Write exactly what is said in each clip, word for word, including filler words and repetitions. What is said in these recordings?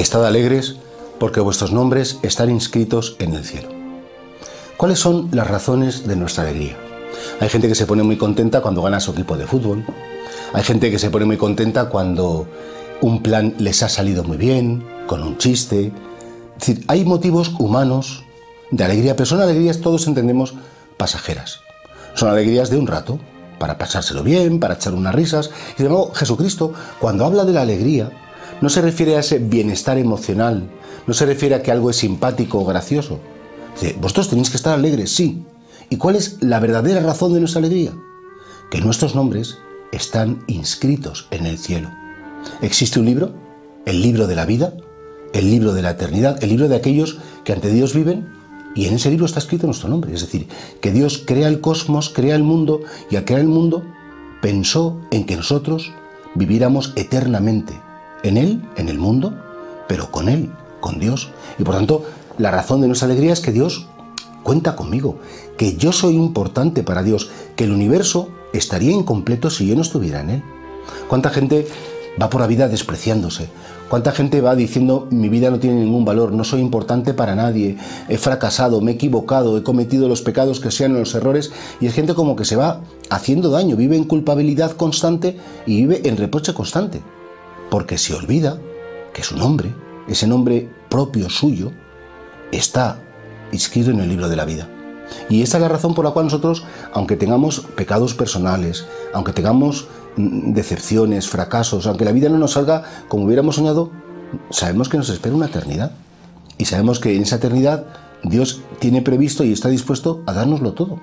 Estad alegres, porque vuestros nombres están inscritos en el cielo. ¿Cuáles son las razones de nuestra alegría? Hay gente que se pone muy contenta cuando gana su equipo de fútbol. Hay gente que se pone muy contenta cuando un plan les ha salido muy bien, con un chiste. Es decir, hay motivos humanos de alegría, pero son alegrías, todos entendemos, pasajeras. Son alegrías de un rato, para pasárselo bien, para echar unas risas. Y de nuevo, Jesucristo, cuando habla de la alegría, no se refiere a ese bienestar emocional, no se refiere a que algo es simpático o gracioso. Dice, vosotros tenéis que estar alegres, sí. ¿Y cuál es la verdadera razón de nuestra alegría? Que nuestros nombres están inscritos en el cielo. Existe un libro, el libro de la vida, el libro de la eternidad, el libro de aquellos que ante Dios viven, y en ese libro está escrito nuestro nombre. Es decir, que Dios crea el cosmos, crea el mundo, y al crear el mundo pensó en que nosotros viviéramos eternamente en Él, en el mundo, pero con Él, con Dios. Y por tanto, la razón de nuestra alegría es que Dios cuenta conmigo, que yo soy importante para Dios, que el universo estaría incompleto si yo no estuviera en Él. ¿Cuánta gente va por la vida despreciándose? ¿Cuánta gente va diciendo mi vida no tiene ningún valor, no soy importante para nadie, he fracasado, me he equivocado, he cometido los pecados que sean los errores? Y es gente como que se va haciendo daño, vive en culpabilidad constante y vive en reproche constante, porque se olvida que su nombre, ese nombre propio suyo, está inscrito en el libro de la vida. Y esta es la razón por la cual nosotros, aunque tengamos pecados personales, aunque tengamos decepciones, fracasos, aunque la vida no nos salga como hubiéramos soñado, sabemos que nos espera una eternidad. Y sabemos que en esa eternidad Dios tiene previsto y está dispuesto a dárnoslo todo.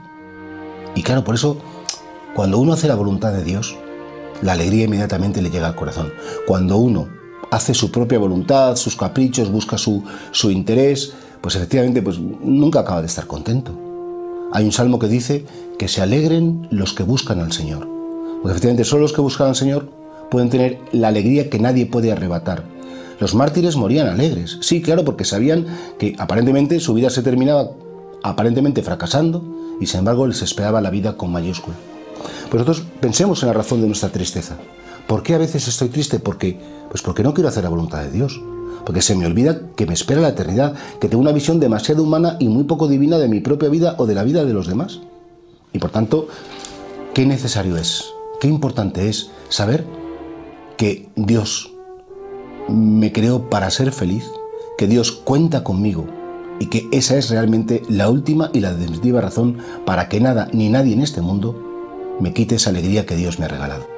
Y claro, por eso, cuando uno hace la voluntad de Dios, la alegría inmediatamente le llega al corazón. Cuando uno hace su propia voluntad, sus caprichos, busca su, su interés, pues efectivamente pues nunca acaba de estar contento. Hay un salmo que dice que se alegren los que buscan al Señor. Porque efectivamente solo los que buscan al Señor pueden tener la alegría que nadie puede arrebatar. Los mártires morían alegres, sí, claro, porque sabían que aparentemente su vida se terminaba aparentemente fracasando y sin embargo les esperaba la vida con mayúscula. Pues nosotros pensemos en la razón de nuestra tristeza. ¿Por qué a veces estoy triste? Porque, pues porque no quiero hacer la voluntad de Dios. Porque se me olvida que me espera la eternidad, que tengo una visión demasiado humana y muy poco divina de mi propia vida o de la vida de los demás. Y por tanto, qué necesario es, qué importante es saber que Dios me creó para ser feliz, que Dios cuenta conmigo y que esa es realmente la última y la definitiva razón para que nada ni nadie en este mundo me quite esa alegría que Dios me ha regalado.